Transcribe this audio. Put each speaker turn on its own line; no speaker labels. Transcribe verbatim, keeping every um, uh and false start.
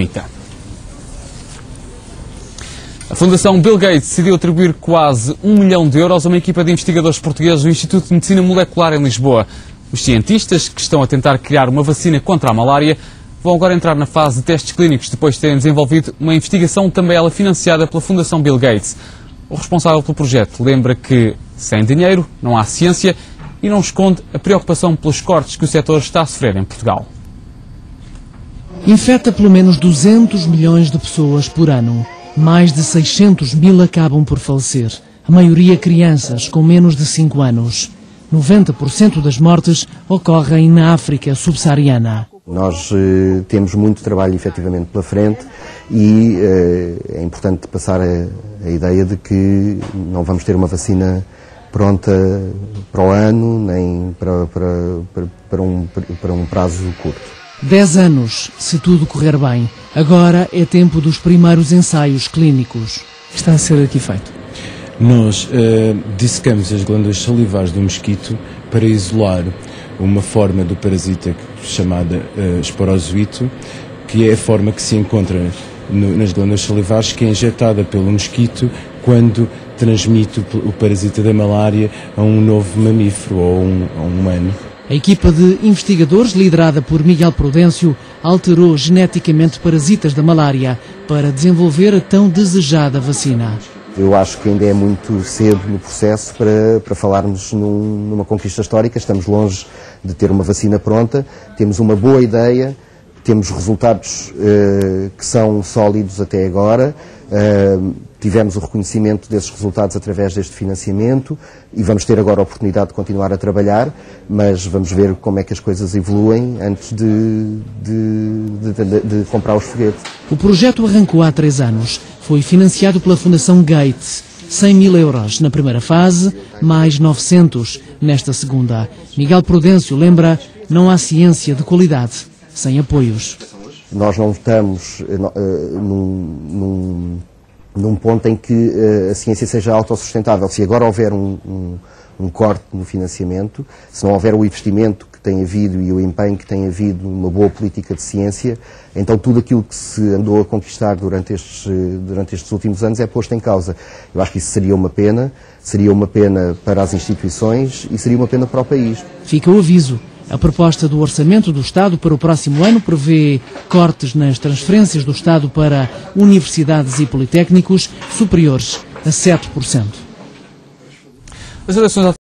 permita. A Fundação Bill Gates decidiu atribuir quase um milhão de euros a uma equipa de investigadores portugueses do Instituto de Medicina Molecular em Lisboa. Os cientistas, que estão a tentar criar uma vacina contra a malária, vão agora entrar na fase de testes clínicos depois de terem desenvolvido uma investigação, também ela financiada pela Fundação Bill Gates. O responsável pelo projeto lembra que, sem dinheiro, não há ciência e não esconde a preocupação pelos cortes que o setor está a sofrer em Portugal.
Infecta pelo menos duzentos milhões de pessoas por ano. Mais de seiscentos mil acabam por falecer. A maioria crianças com menos de cinco anos. noventa por cento das mortes ocorrem na África subsaariana.
Nós eh, temos muito trabalho efetivamente pela frente e eh, é importante passar a, a ideia de que não vamos ter uma vacina pronta para o ano, nem para, para, para, para, um, para um prazo curto.
Dez anos, se tudo correr bem. Agora é tempo dos primeiros ensaios clínicos. O que está a ser aqui feito?
Nós uh, dissecamos as glândulas salivares do mosquito para isolar uma forma do parasita chamada uh, esporozoito, que é a forma que se encontra no, nas glândulas salivares, que é injetada pelo mosquito quando transmite o, o parasita da malária a um novo mamífero ou um, a um humano.
A equipa de investigadores, liderada por Miguel Prudêncio, alterou geneticamente parasitas da malária para desenvolver a tão desejada vacina.
Eu acho que ainda é muito cedo no processo para, para falarmos num, numa conquista histórica. Estamos longe de ter uma vacina pronta, temos uma boa ideia, temos resultados uh, que são sólidos até agora, uh, tivemos o reconhecimento desses resultados através deste financiamento e vamos ter agora a oportunidade de continuar a trabalhar, mas vamos ver como é que as coisas evoluem antes de, de, de, de, de comprar os foguetes.
O projeto arrancou há três anos. Foi financiado pela Fundação Gates. cem mil euros na primeira fase, mais novecentos nesta segunda. Miguel Prudêncio lembra, não há ciência de qualidade sem apoios.
Nós não estamos uh, num, num, num ponto em que uh, a ciência seja autossustentável. Se agora houver um, um, um corte no financiamento, se não houver o investimento que tem havido e o empenho que tem havido numa boa política de ciência, então tudo aquilo que se andou a conquistar durante estes, durante estes últimos anos é posto em causa. Eu acho que isso seria uma pena, seria uma pena para as instituições e seria uma pena para o país.
Fica o aviso. A proposta do Orçamento do Estado para o próximo ano prevê cortes nas transferências do Estado para universidades e politécnicos superiores a sete por cento.
As eleições